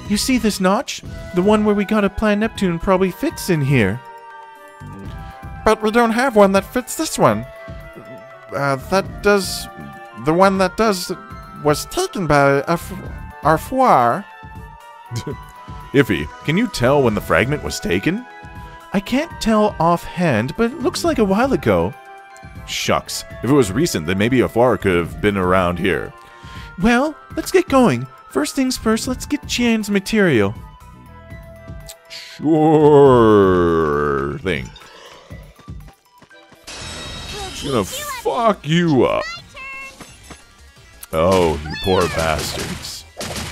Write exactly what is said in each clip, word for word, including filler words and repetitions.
You see this notch? The one where we gotta plant Neptune probably fits in here. But we don't have one that fits this one. Uh, that does... The one that does was taken by our foire. Iffy, can you tell when the fragment was taken? I can't tell offhand, but it looks like a while ago. Shucks. If it was recent, then maybe a foire could have been around here. Well, let's get going. First things first, let's get Qian's material. Sure thing. She's gonna fuck you up. Oh, you poor bastards.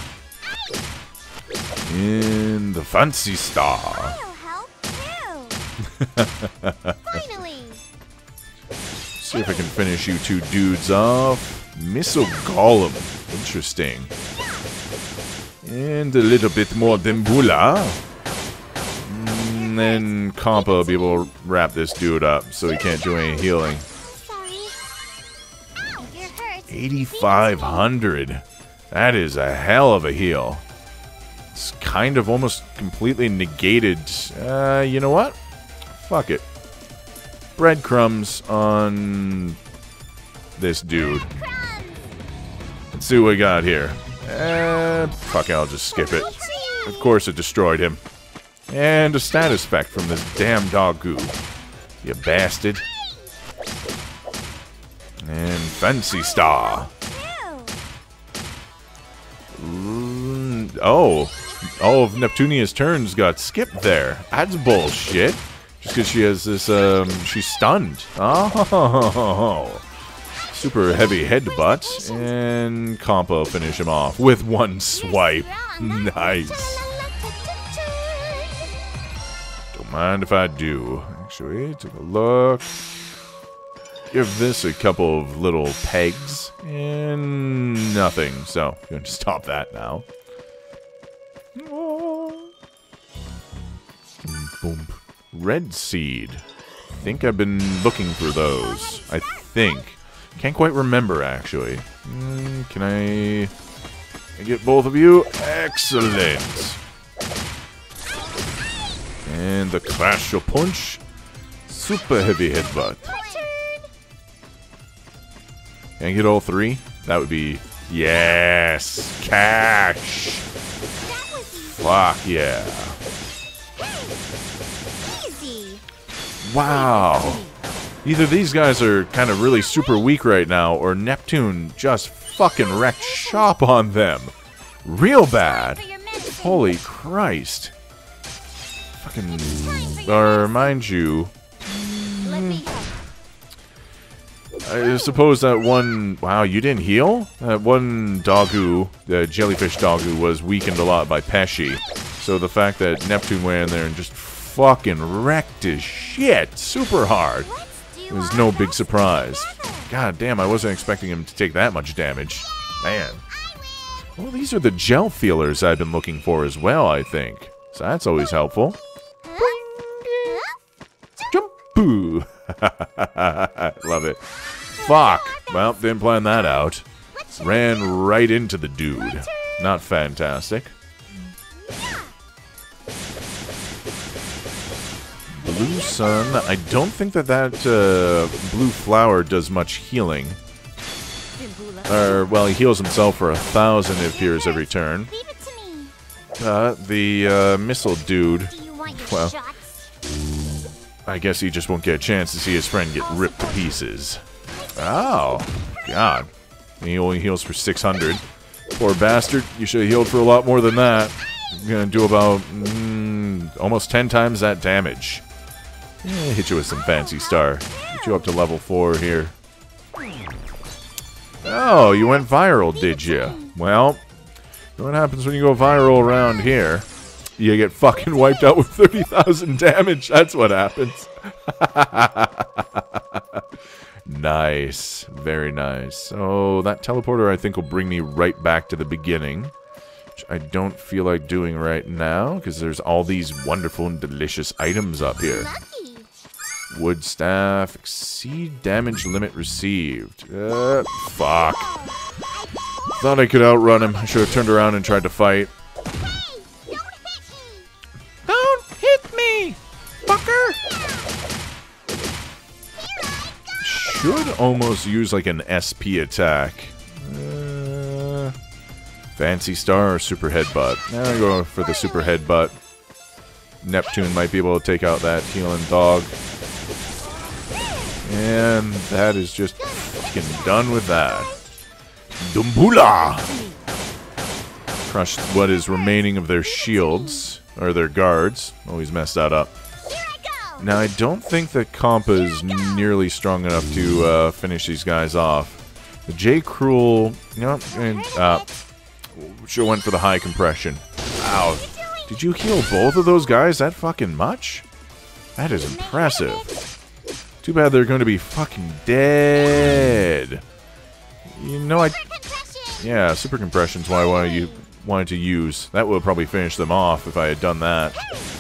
In the Fancy Star. I'll help too. Finally. See if I can finish you two dudes off. Missile Golem. Interesting. And a little bit more Dembula. And then Compa will be able to wrap this dude up so he can't do any healing. Sorry. Ow, you're hurt. eighty-five hundred. That is a hell of a heal. It's kind of almost completely negated. Uh, you know what? Fuck it. Breadcrumbs on this dude. Let's see what we got here. Uh, fuck it, I'll just skip it. Of course it destroyed him. And a status effect from this damn dog goo. You bastard. And Fancy Star. Mm, oh. All of Neptunia's turns got skipped there. That's bullshit. Just because she has this, um, she's stunned. Oh. Super heavy headbutt. And Compa finish him off with one swipe. Nice. Don't mind if I do. Actually, take a look. Give this a couple of little pegs. And nothing. So, you can stop that now. Boom. Red seed. I think I've been looking for those. I think. Can't quite remember, actually. Mm, can I... I get both of you? Excellent. And the Clash of Punch. Super heavy headbutt. Can I get all three? That would be... Yes! Cash! Fuck yeah. Wow. Either these guys are kind of really super weak right now, or Neptune just fucking wrecked shop on them. Real bad. Holy Christ. Fucking... Or, mind you... I suppose that one... Wow, you didn't heal? That one Dogu, the jellyfish Dogu, was weakened a lot by Pesci. So the fact that Neptune went in there and just fucking wrecked his shit super hard was no big surprise. God damn, I wasn't expecting him to take that much damage. Man. Well, these are the gel feelers I've been looking for as well, I think. So that's always helpful. Jump! Boo! Love it. Fuck! Well, didn't plan that out. Ran right into the dude. Not fantastic. Blue Sun. I don't think that that uh, blue flower does much healing. Or, well, he heals himself for a thousand, it appears, every turn. Uh, the uh, missile dude, well, I guess he just won't get a chance to see his friend get ripped to pieces. Oh, God. He only heals for six hundred. Poor bastard, you should have healed for a lot more than that. You're gonna do about mm, almost ten times that damage. Yeah, hit you with some Fancy Star. Get you up to level four here. Oh, you went viral, did you? Well, you know what happens when you go viral around here? You get fucking wiped out with thirty thousand damage. That's what happens. Nice. Very nice. So, that teleporter I think will bring me right back to the beginning. Which I don't feel like doing right now, because there's all these wonderful and delicious items up here. Wood staff. Exceed damage limit received. Uh, fuck. Thought I could outrun him. I should have turned around and tried to fight. should almost use like an S P attack. Uh, Fancy Star or Super Headbutt? I'm gonna go for the Super Headbutt. Neptune might be able to take out that healing dog. And that is just fucking done with that. Dumbula! Crushed what is remaining of their shields, or their guards. Always messed that up. Now, I don't think that Compa is nearly strong enough to uh, finish these guys off. The J. Cruel, you know, and, uh, sure went for the high compression. Ow. Did you heal both of those guys that fucking much? That is impressive. Too bad they're going to be fucking dead. You know, I... Yeah, super compression's what I wanted, you, wanted to use. That would probably finish them off if I had done that.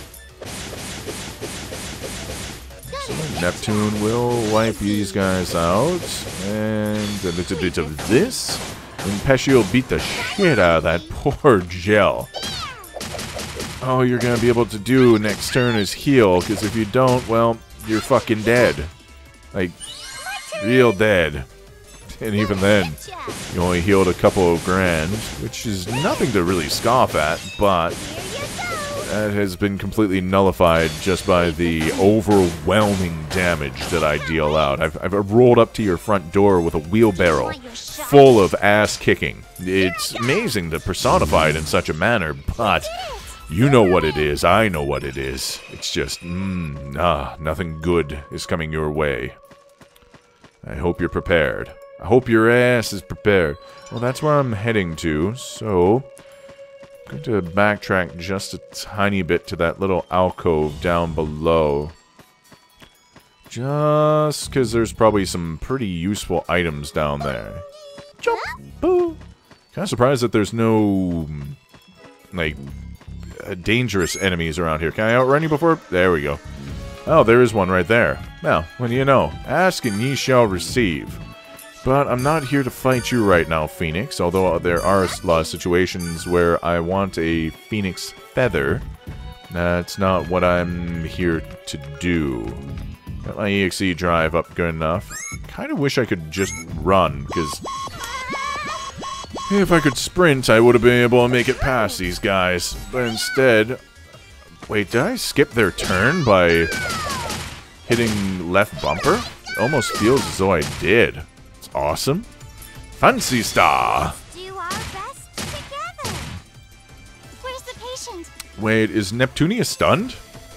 So Neptune will wipe these guys out. And a little bit of this. And Pesci will beat the shit out of that poor gel. All you're going to be able to do next turn is heal, because if you don't, well, you're fucking dead. Like, real dead. And even then, you only healed a couple of grand, which is nothing to really scoff at, but that has been completely nullified just by the overwhelming damage that I deal out. I've, I've rolled up to your front door with a wheelbarrow full of ass kicking. It's amazing to personify it in such a manner, but you know what it is, I know what it is. It's just, mmm, ah, nothing good is coming your way. I hope you're prepared. I hope your ass is prepared. Well, that's where I'm heading to, so I'm going to backtrack just a tiny bit to that little alcove down below. Just because there's probably some pretty useful items down there. Jump! Boo! Kind of surprised that there's no, like, uh, dangerous enemies around here. Can I outrun you before? There we go. Oh, there is one right there. Well, what do you know? Ask and ye shall receive. But I'm not here to fight you right now, Phoenix, although there are a lot of situations where I want a Phoenix feather. That's not what I'm here to do. Got my E X E drive up good enough. Kind of wish I could just run, because if I could sprint, I would have been able to make it past these guys. But instead... Wait, did I skip their turn by hitting left bumper? It almost feels as though I did. It's awesome. Fancy Star! Do our best together. Where's the patient? Wait, is Neptunia stunned?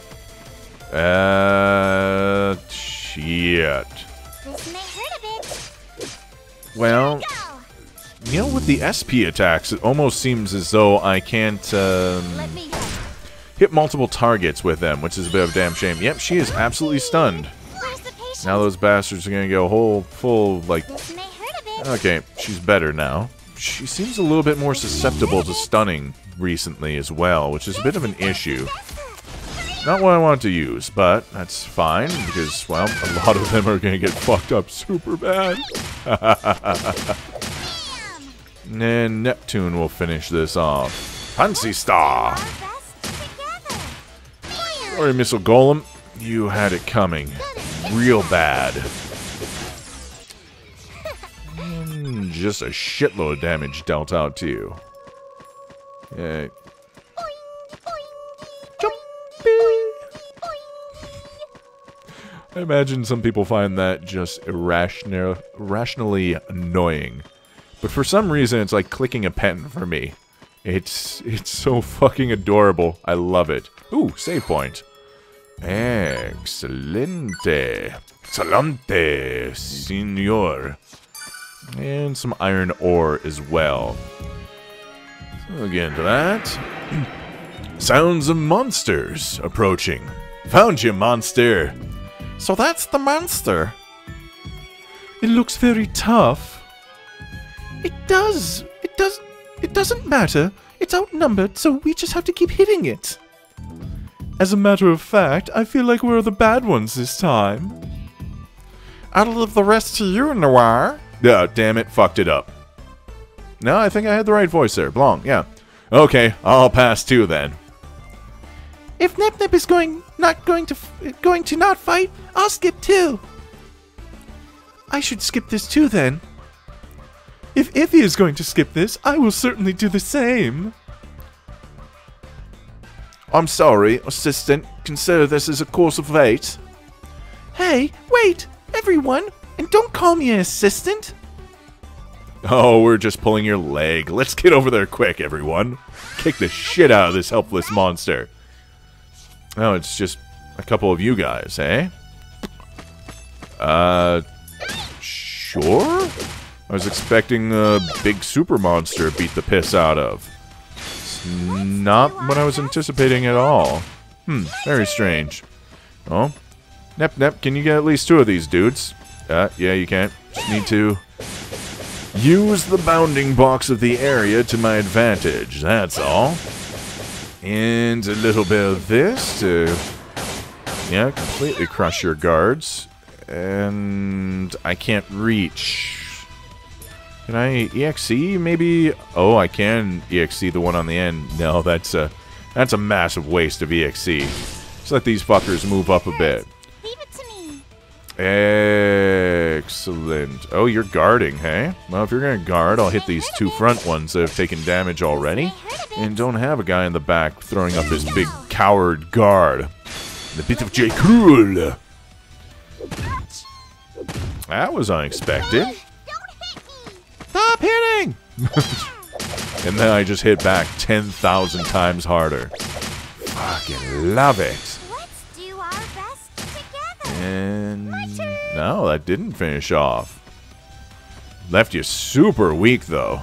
Uh, shit. This may hurt a bit. Well, Go. you know, with the S P attacks, it almost seems as though I can't um, Let me go. hit multiple targets with them, which is a bit of a damn shame. Yep, she is absolutely stunned. Where's the patient? Now those bastards are gonna go whole, full, like... This may hurt a bit. Okay, she's better now. She seems a little bit more susceptible to stunning recently as well, which is a bit of an issue. Not what I want to use, but that's fine, because, well, a lot of them are gonna get fucked up super bad. And Neptune will finish this off. Fancy Star! Our best together. Sorry, Missile Golem. You had it coming. Real bad. Mm, just a shitload of damage dealt out to you. Yeah. I imagine some people find that just irrational, irrationally annoying. But for some reason, it's like clicking a pen for me. It's it's so fucking adorable. I love it. Ooh, save point. Excelente. Excelente, senor. And some iron ore as well. So we'll get into that. Sounds of monsters approaching. Found you, monster. So that's the monster. It looks very tough. It does. It does. It doesn't matter. It's outnumbered, so we just have to keep hitting it. As a matter of fact, I feel like we're the bad ones this time. I'll leave the rest to you, Noir. Oh, damn it, fucked it up. No, I think I had the right voice there. Blanc, yeah. Okay, I'll pass too then. If Nep Nep is going not going to f going to not fight, I'll skip too. I should skip this too then. If Iffy is going to skip this, I will certainly do the same. I'm sorry, assistant. Consider this as a course of fate. Hey, wait, everyone, and don't call me an assistant. Oh, we're just pulling your leg. Let's get over there quick, everyone. Kick the shit out of this helpless monster. Oh, it's just a couple of you guys, eh? Uh, sure? I was expecting a big super monster to beat the piss out of. It's not what I was anticipating at all. Hmm, very strange. Oh, Nep Nep, can you get at least two of these dudes? Uh, yeah, you can. Just need to use the bounding box of the area to my advantage, that's all. And a little bit of this to, yeah, completely crush your guards. And I can't reach. Can I E X E maybe? Oh, I can E X E the one on the end. No, that's a, that's a massive waste of E X E. Just let these fuckers move up a bit. Leave it to me. Excellent. Oh, you're guarding, hey? Well, if you're going to guard, I'll hit these two front ones that have taken damage already. And don't have a guy in the back throwing up his big coward guard. The bit of J. Cruel. That was unexpected. Don't hit me. Stop hitting! And then I just hit back ten thousand times harder. Fucking love it. Let's do our best together. And no, that didn't finish off. Left you super weak, though.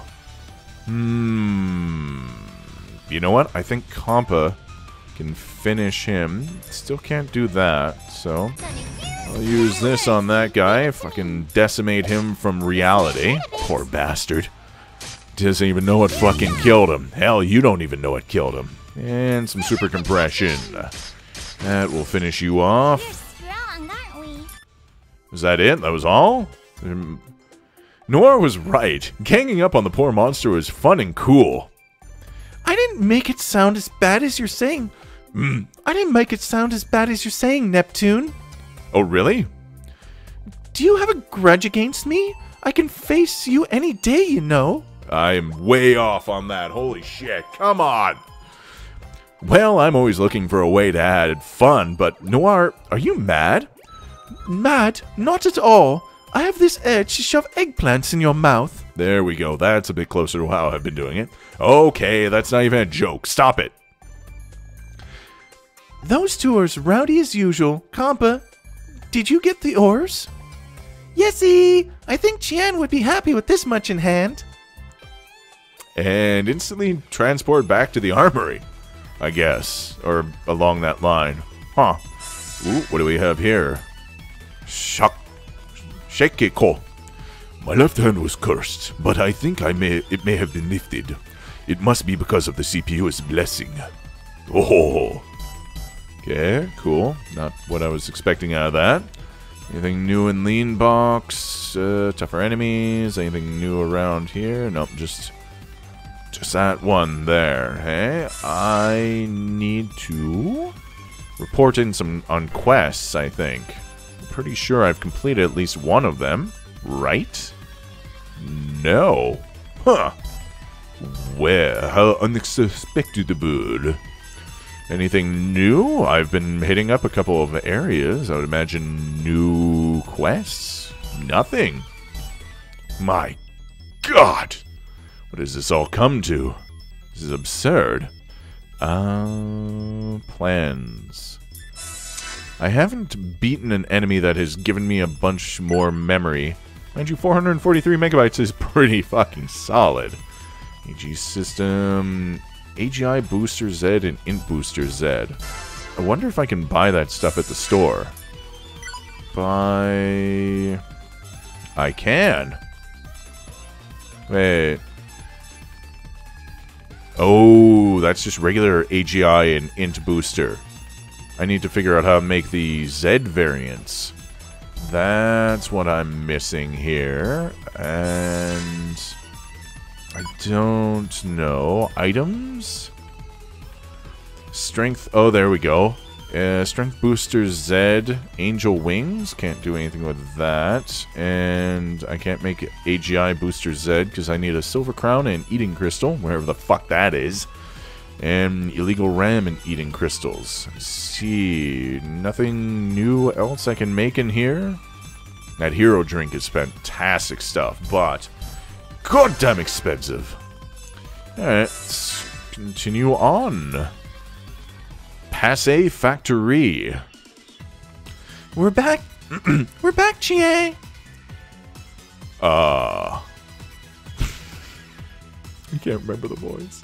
Hmm. You know what? I think Compa can finish him. Still can't do that, so I'll use this on that guy. Fucking decimate him from reality. Poor bastard. Doesn't even know what fucking killed him. Hell, you don't even know what killed him. And some super compression. That will finish you off. We're strong, aren't we? Is that it? That was all? Um, Noir was right. Ganging up on the poor monster was fun and cool. I didn't make it sound as bad as you're saying. Mm. I didn't make it sound as bad as you're saying, Neptune. Oh, really? Do you have a grudge against me? I can face you any day, you know. I am way off on that. Holy shit. Come on. Well, I'm always looking for a way to add fun, but Noir, are you mad? Mad? Not at all. I have this urge to shove eggplants in your mouth. There we go. That's a bit closer to how I've been doing it. Okay, that's not even a joke. Stop it. Those two are as rowdy as usual. Compa, did you get the oars? Yesy! I think Qian would be happy with this much in hand. And instantly transport back to the armory, I guess. Or along that line. Huh. Ooh, what do we have here? Shak... Shekiko. My left hand was cursed, but I think I may it may have been lifted. It must be because of the C P U's blessing. Oh. Okay, cool. Not what I was expecting out of that. Anything new in Lean Box? Uh, tougher enemies? Anything new around here? Nope, just... Just that one there, hey? I need to report in some on quests, I think. I'm pretty sure I've completed at least one of them, right? No. Huh. Well, how unexpected, bird. Anything new? I've been hitting up a couple of areas. I would imagine new quests? Nothing. My God! What does this all come to? This is absurd. Uh, plans. I haven't beaten an enemy that has given me a bunch more memory. Mind you, four hundred forty-three megabytes is pretty fucking solid. A G system, A G I Booster Z and Int Booster Z. I wonder if I can buy that stuff at the store. Buy... I can. Wait... Oh, that's just regular A G I and Int Booster. I need to figure out how to make the Z variants. That's what I'm missing here. And... I don't know. Items? Strength... Oh, there we go. Uh, Strength Booster Z, Angel Wings, can't do anything with that. And I can't make A G I Booster Z because I need a Silver Crown and Eating Crystal, wherever the fuck that is. And Illegal Ram and Eating Crystals. Let's see, nothing new else I can make in here? That Hero Drink is fantastic stuff, but goddamn expensive. Alright, let's continue on. Passe Factory. We're back. We're back, Chie. Uh. I can't remember the voice.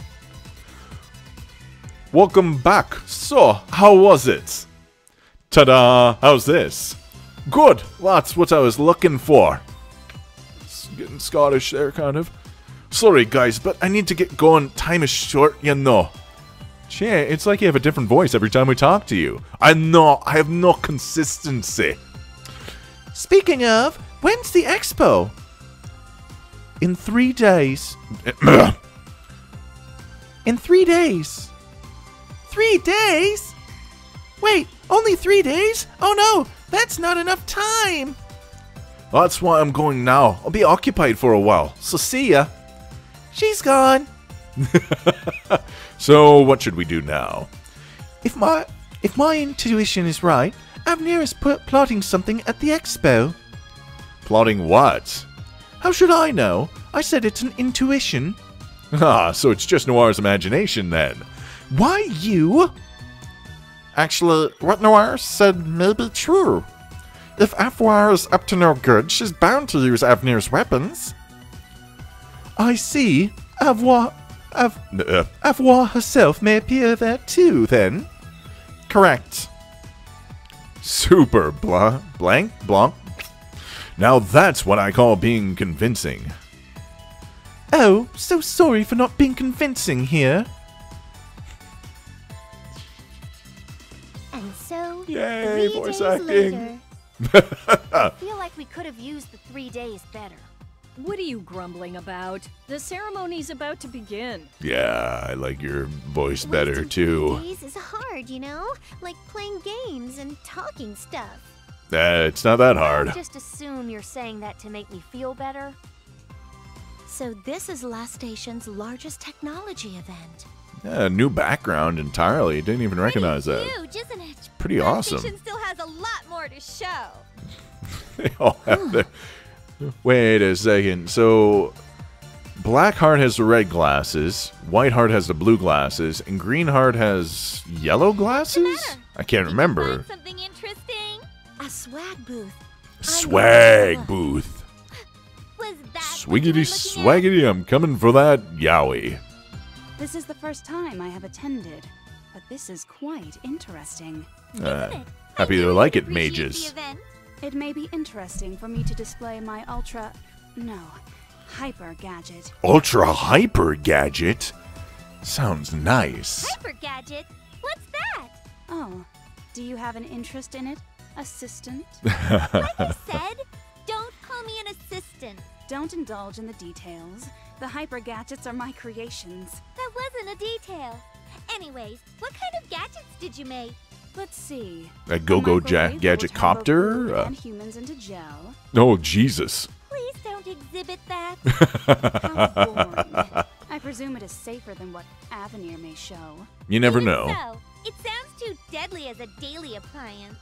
Welcome back. So, how was it? Ta-da! How's this? Good. That's what I was looking for. It's getting Scottish there, kind of. Sorry, guys, but I need to get going. Time is short, you know. Chie, it's like you have a different voice every time we talk to you. I know. I have no consistency. Speaking of, when's the expo? In three days. In three days. Three days? Wait, only three days? Oh no, that's not enough time. That's why I'm going now. I'll be occupied for a while, so see ya. She's gone. So, what should we do now? If my if my intuition is right, Avenir is put, plotting something at the expo. Plotting what? How should I know? I said it's an intuition. Ah, so it's just Noir's imagination then. Why you? Actually, what Noir said may be true. If Avoir is up to no good, she's bound to use Avenir's weapons. I see. Avoir, Av, Uh, Avoir herself may appear there too, then. Correct. super blah, blank, blanc. Now that's what I call being convincing. Oh, so sorry for not being convincing here. And so, Yay, three voice days acting. later, I feel like we could have used the three days better. What are you grumbling about? The ceremony's about to begin. Yeah, I like your voice better Wasting too. three days is hard, you know? Like playing games and talking stuff. Uh, it's not that hard. I just assume you're saying that to make me feel better. So this is Last Station's largest technology event. Yeah, new background entirely. Didn't even recognize that. Huge, isn't it? Pretty awesome. Station still has a lot more to show. They all have their... Wait a second. So, Blackheart has the red glasses, Whiteheart has the blue glasses, and Greenheart has yellow glasses? I can't remember. Find something interesting? A swag booth. Swag booth. Was that what you Swiggity were looking at? swaggity, I'm coming for that yowie. This is the first time I have attended, but this is quite interesting. Uh, happy they like it, Appreciate the mages. event. It may be interesting for me to display my ultra... no, hyper gadget. Ultra hyper gadget? Sounds nice. Hyper gadget? What's that? Oh, do you have an interest in it, assistant? Like I said, don't call me an assistant. Don't indulge in the details. The hyper gadgets are my creations. That wasn't a detail. Anyways, what kind of gadgets did you make? Let's see. A go-go ja- microwave gadget that will turn both copter? food Uh, and humans into gel. oh, Jesus. Please don't exhibit that. How boring. I presume it is safer than what Avenir may show. You never Even know. So, it sounds too deadly as a daily appliance.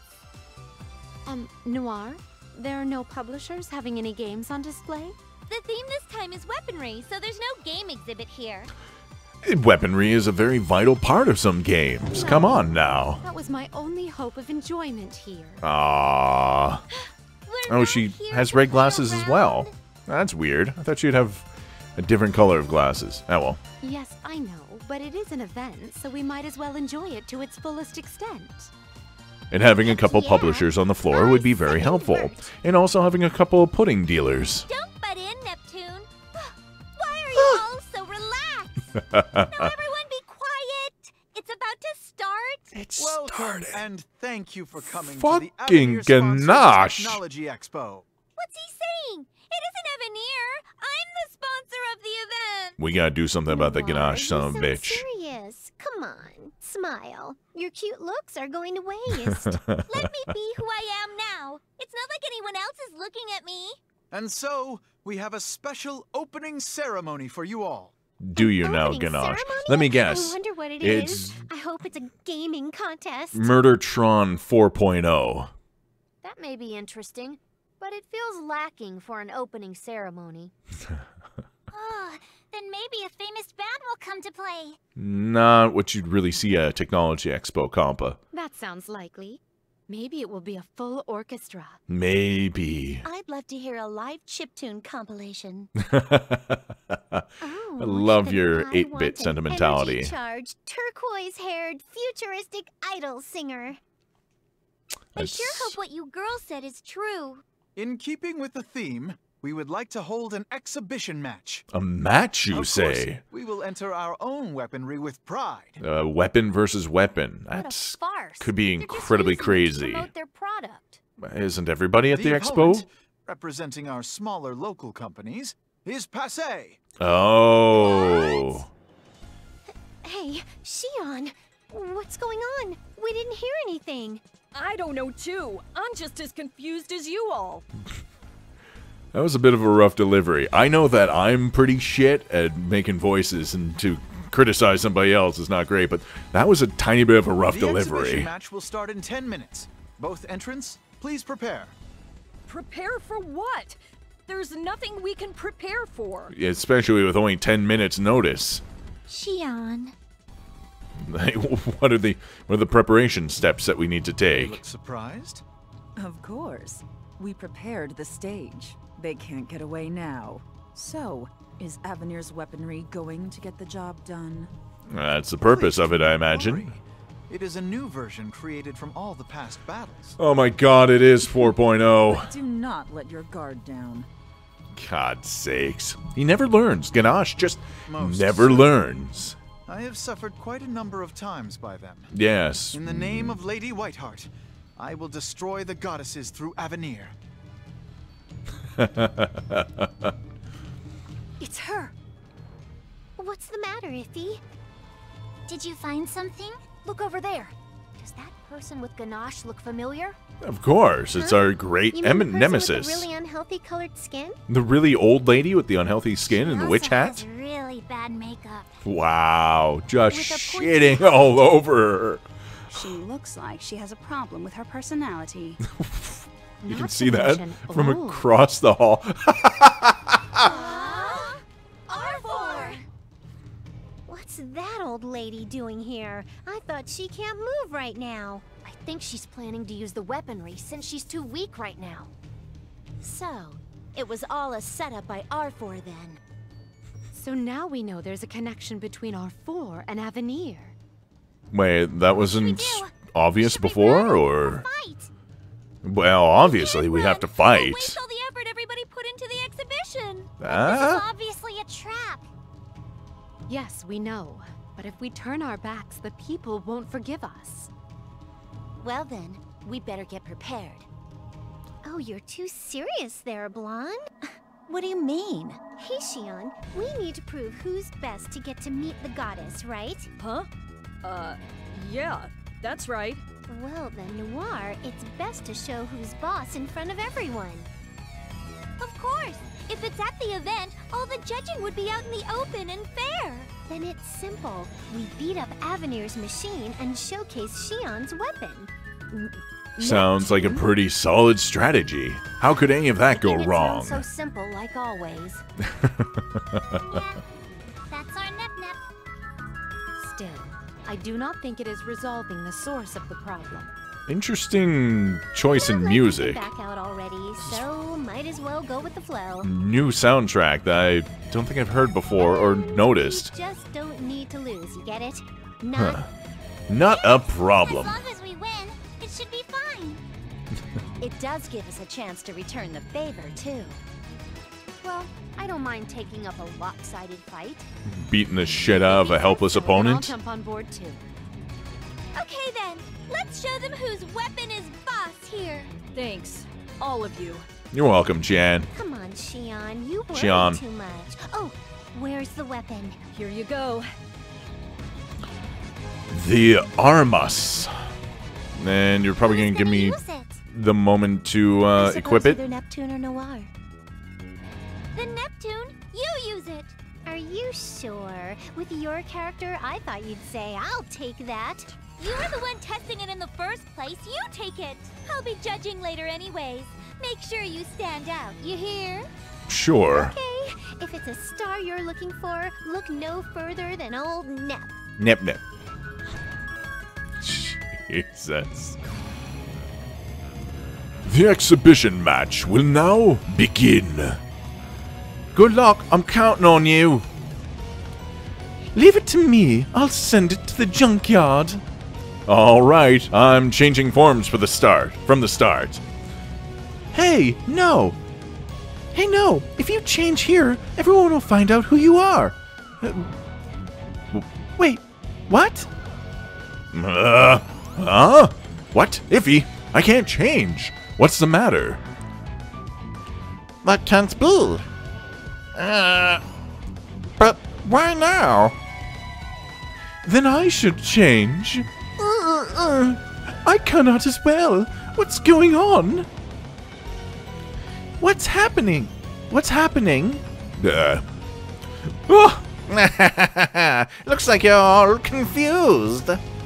Um, Noir, there are no publishers having any games on display? The theme this time is weaponry, so there's no game exhibit here. Weaponry is a very vital part of some games. Come on now. That was my only hope of enjoyment here. Aww. We're Oh, not she here has to red play glasses as well. around. That's weird. I thought she'd have a different color of glasses. Oh well. Yes, I know, but it is an event, so we might as well enjoy it to its fullest extent. And having a couple Yeah. publishers on the floor would be very Second helpful. verse. And also having a couple of pudding dealers. Don't butt in, Neptune. Why are you all so relaxed? Now everyone be quiet. It's about to start. It's Welcome and thank you for coming to Fucking the Avenir sponsored ganache. Technology Expo. What's he saying? It isn't Avenir. I'm the sponsor of the event. We gotta do something about the Noir, ganache, you son of a sound bitch. serious. Come on, smile. smile. Your cute looks are going to waste. Let me be who I am now. It's not like anyone else is looking at me. And so, we have a special opening ceremony for you all. Do you now, Opening Ganache? ceremony? Let me I guess. wonder what it It's is. I hope it's a gaming contest. Murdertron four point oh. That may be interesting, but it feels lacking for an opening ceremony. Oh, then maybe a famous band will come to play. Not what you'd really see at a Technology Expo, Compa. That sounds likely. Maybe it will be a full orchestra. Maybe. I'd love to hear a live chiptune compilation. I Oh, love then your I want eight-bit an sentimentality. energy-charged, turquoise-haired, futuristic idol singer. I sure That's- hope what you girls said is true. In keeping with the theme, we would like to hold an exhibition match. A match, you Of say? course, we will enter our own weaponry with pride. Uh, weapon versus weapon. What a That's farce. could be They're just incredibly using it to crazy. promote their product. Isn't everybody at the, expo? opponent, representing our smaller local companies, is Passe. Oh. Hey, Shion, what's going on? We didn't hear anything. I don't know too. I'm just as confused as you all. That was a bit of a rough delivery. I know that I'm pretty shit at making voices, and to criticize somebody else is not great, but that was a tiny bit of a rough The delivery. exhibition match will start in ten minutes. Both entrants, please prepare. Prepare for what? There's nothing we can prepare for. Especially with only ten minutes notice. Shion. Like, what are the what are the preparation steps that we need to You take? look surprised? Of course. We prepared the stage. They can't get away now. So, is Avenir's weaponry going to get the job done? That's the purpose Please of it, do I not imagine. worry. It is a new version created from all the past battles. Oh my god, it is four point oh. Do not let your guard down. God's sakes. He never learns. Ganache just Most never certainly. learns. I have suffered quite a number of times by them. Yes. In the name of Lady Whiteheart, I will destroy the goddesses through Avenir. It's her. What's the matter, Iffy? Did you find something? Look over there. Does that person with Ganache look familiar? Of course, it's Huh? our great You mean em- the person nemesis. with the really unhealthy colored skin? The really old lady with the unhealthy skin and the witch Also hat? has really bad makeup. Wow, just With a pointy shitting all over her. She looks like she has a problem with her personality. You Not can to see that mention from old. across the hall. Aw, R four! What's that old lady doing here? I thought she can't move right now. I think she's planning to use the weaponry since she's too weak right now. So, it was all a setup by R four then. So now we know there's a connection between R four and Avenir. Wait, that wasn't do? obvious Should we before, run or? Fight! Well, obviously we have to fight. Waste all the effort everybody put into the exhibition. Ah? This is obviously a trap. Yes, we know. But if we turn our backs, the people won't forgive us. Well then, we better get prepared. Oh, you're too serious there, Blonde. What do you mean? Hey, Shion, we need to prove who's best to get to meet the goddess, right? Huh? Uh, yeah, that's right. Well then, Noir, it's best to show who's boss in front of everyone. Of course! If it's at the event, all the judging would be out in the open and fair. Then it's simple. We beat up Avenir's machine and showcase Shion's weapon. N- Sounds like a pretty solid strategy. How could any of that go Making it wrong? sound so simple, like always. That's our Nep Nep. Still, I do not think it is resolving the source of the problem. Interesting choice in Not like we music. can back out already, so might as well go with the flow. New soundtrack that I don't think I've heard before or And noticed. We just don't need to lose, you get it? Not Huh. Not a problem. As long as we win, it should be fine. It does give us a chance to return the favor, too. Well, I don't mind taking up a lopsided fight. Beating the shit out of a helpless So then I'll opponent. jump on board, too. Okay then, let's show them whose weapon is boss here. Thanks, all of you. You're welcome, Jan. Come on, Shion, you worry Shion. too much. Oh, where's the weapon? Here you go. The Armas. And you're probably going to give me the moment to uh, equip it. Either Neptune or Noir. The Neptune? You use it! Are you sure? With your character, I thought you'd say, I'll take that. You were the one testing it in the first place. You take it. I'll be judging later anyways. Make sure you stand out, you hear? Sure. Okay, if it's a star you're looking for, look no further than old Nep. Nip nip. Jesus. The exhibition match will now begin. Good luck, I'm counting on you. Leave it to me, I'll send it to the junkyard. Alright, I'm changing forms for the start, from the start. Hey, no. Hey, no, if you change here, everyone will find out who you are. Uh, wait, what? Uh, huh? What? Iffy? I can't change. What's the matter? That can't be. Uh, but why now? Then I should change. Uh, uh, I cannot as well. What's going on? What's happening? What's happening? Uh. Oh. Looks like you're all confused.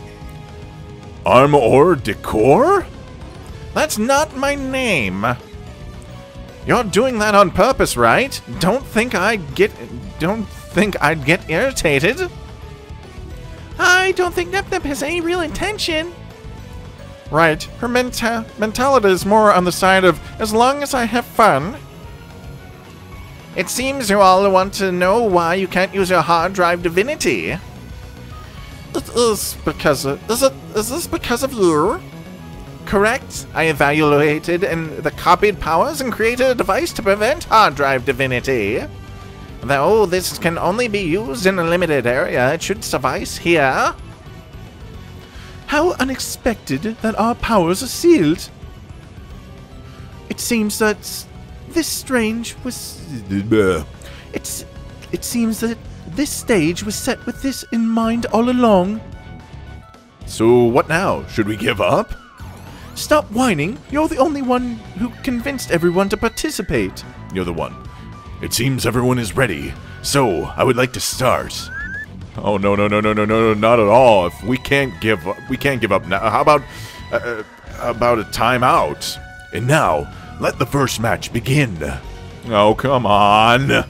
Armor Decor? That's not my name. You're doing that on purpose, right? Don't think I'd get... Don't think I'd get irritated. I don't think Nep Nep has any real intention. Right. Her menta mentality is more on the side of, as long as I have fun. It seems you all want to know why you can't use your hard drive divinity. It is because of... Is, it, is this because of you? Correct. I evaluated and the copied powers and created a device to prevent hard drive divinity. Though this can only be used in a limited area, it should suffice here. How unexpected that our powers are sealed. It seems that this strange was... It's, it seems that this stage was set with this in mind all along. So what now? Should we give up? Stop whining. You're the only one who convinced everyone to participate. You're the one. It seems everyone is ready. So, I would like to start. Oh, no, no, no, no, no, no, not at all. If we can't give up, we can't give up now. How about, uh, about a timeout? And now, let the first match begin. Oh, come on.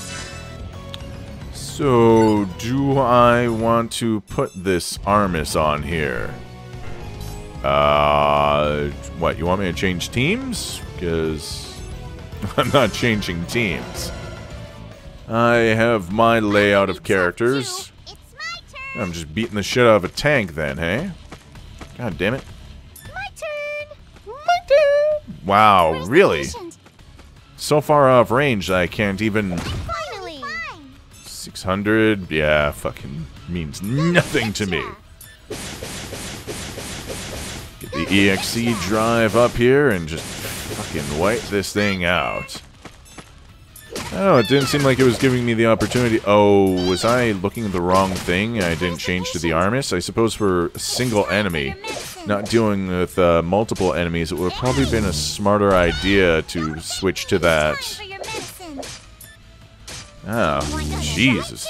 So, do I want to put this Armas on here? Uh, what, you want me to change teams? Because I'm not changing teams. I have my layout of characters. I'm just beating the shit out of a tank then, hey? God damn it. My turn! My turn! Wow, Where's really? the patient? So far off range that I can't even... Finally! six hundred? Yeah, fucking means nothing to me. Get the E X E drive up here and just fucking wipe this thing out. Oh, it didn't seem like it was giving me the opportunity. Oh, was I looking at the wrong thing? I didn't change to the Armas? I suppose for a single enemy, not dealing with uh, multiple enemies, it would have probably been a smarter idea to switch to that. Oh, Jesus.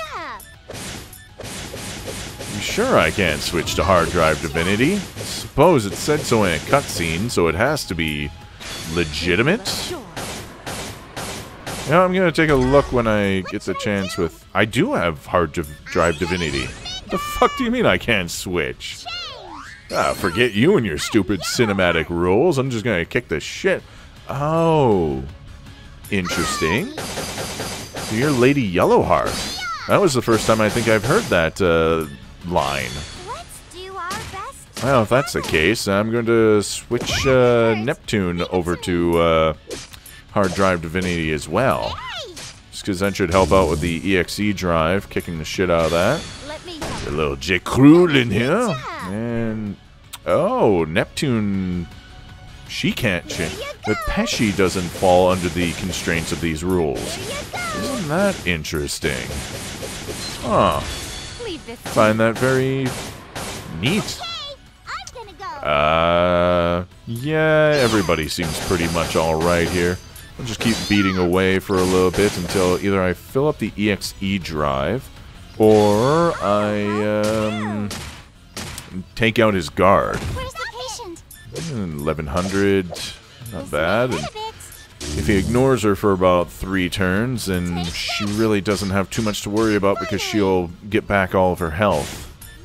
You sure I can't switch to hard drive divinity? I suppose it said so in a cutscene, so it has to be legitimate. Yeah, I'm gonna take a look when I get the chance with... I do have hard drive divinity. What the fuck do you mean I can't switch? Ah, forget you and your stupid cinematic rules. I'm just gonna kick the shit. Oh. Interesting. So you're Lady Yellowheart. That was the first time I think I've heard that uh, line. Well, if that's the case, I'm going to switch uh, Neptune over to uh, hard drive divinity as well. Just because that should help out with the E X E drive, kicking the shit out of that. A little J. Krul in here. And, oh, Neptune, she can't change. But Pesci doesn't fall under the constraints of these rules. Isn't that interesting? Huh. Find that very Neat. Okay, I'm gonna go. Uh, yeah, everybody seems pretty much alright here. I'll just keep beating away for a little bit until either I fill up the E X E drive, or I, um, take out his guard. Where's the patient? eleven hundred, not bad. And Wait a bit. if he ignores her for about three turns, then she really doesn't have too much to worry about because she'll get back all of her health.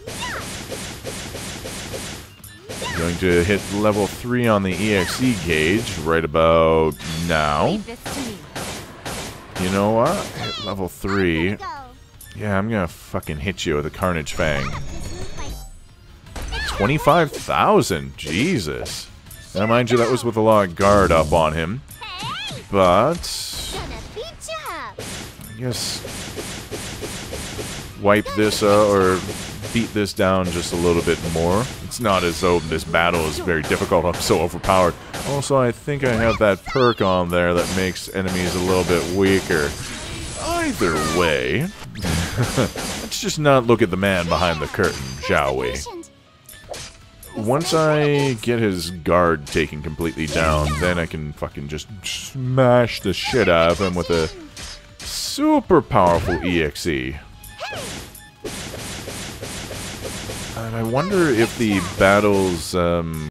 Going to hit level three on the E X E gauge right about now. Leave this to me. You know what? Hit level three. Go. Yeah, I'm gonna fucking hit you with a Carnage Fang. This move might- twenty-five thousand! Jesus. Now, mind you, that was with a lot of guard up on him. Hey, But gonna beat you up. I guess wipe this uh, or beat this down just a little bit more. It's not as though this battle is very difficult. I'm so overpowered. Also, I think I have that perk on there that makes enemies a little bit weaker. Either way, let's just not look at the man behind the curtain, shall we? Patient. Once I get his guard taken completely down, then I can fucking just smash the shit out of him with a super powerful E X E. And I wonder if the battles um,